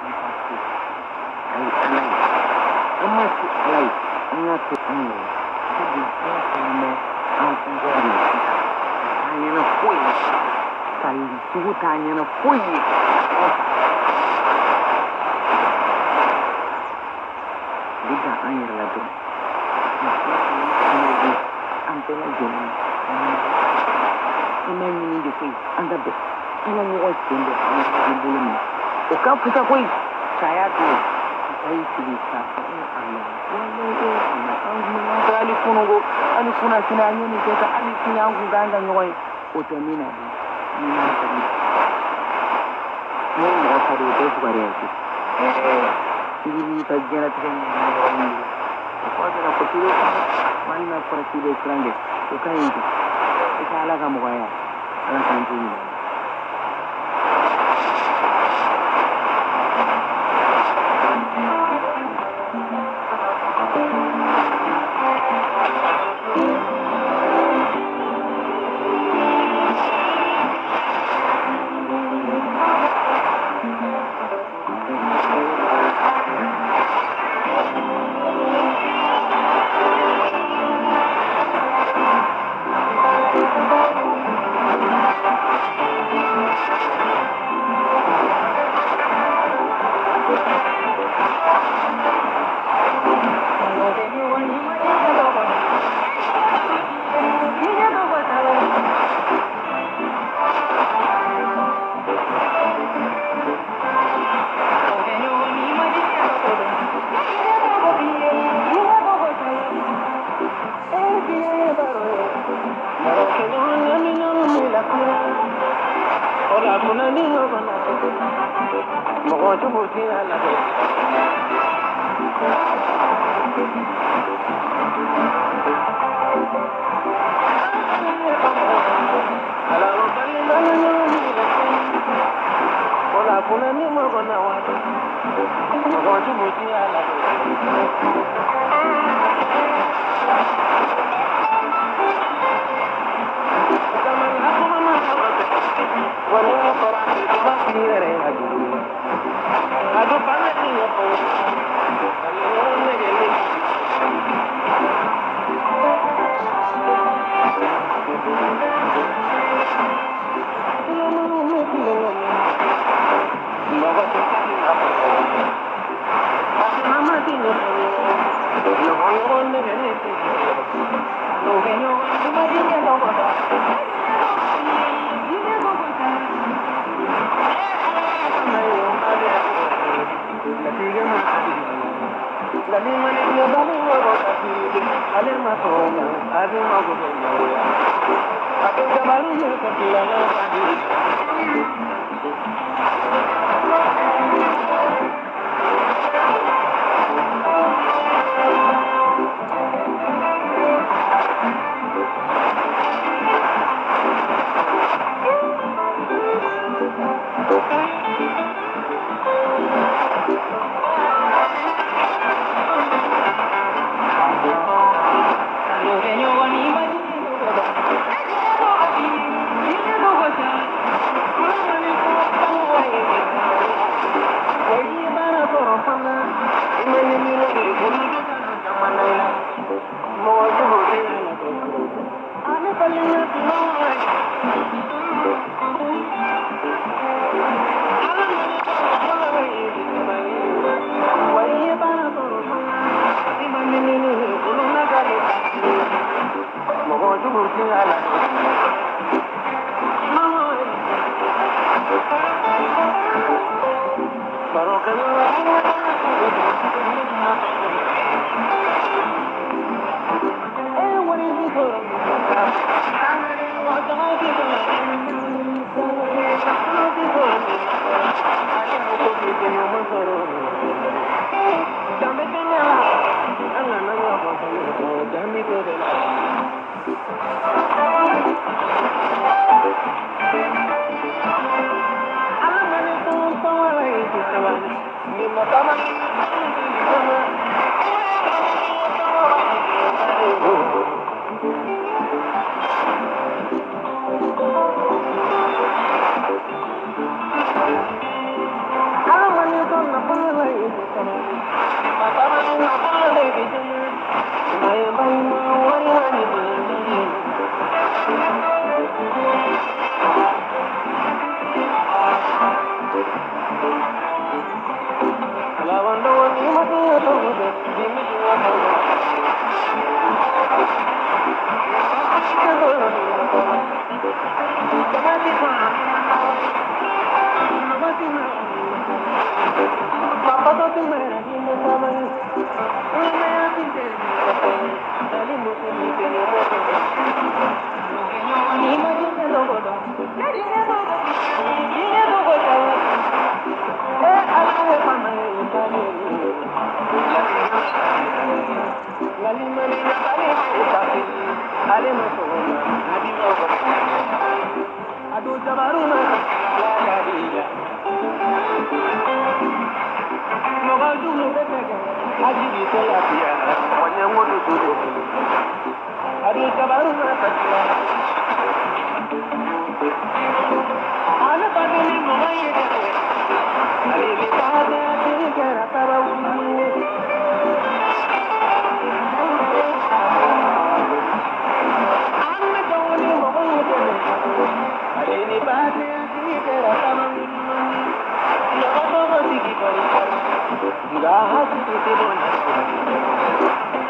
ay alay amma si alay ina to ani kidi ko aku gari tanya na foi sai tu tanya na foi liga air la tu ampela jeni ina ni de foi anda be ina ni o tende ni bulumi o ka puta foi saya tu sai silika Allah wallahi Allah kali kunugo ani kuna kinanyo ni keta ani kinyangu ganga nyoy otomina ni na tabi mo mo sadu te fugare ati ini tajana tene ni ko dana ko tiro manna ko tiro krange ko kaingi ita ala ga mo ya ala sanjini Enggak, itu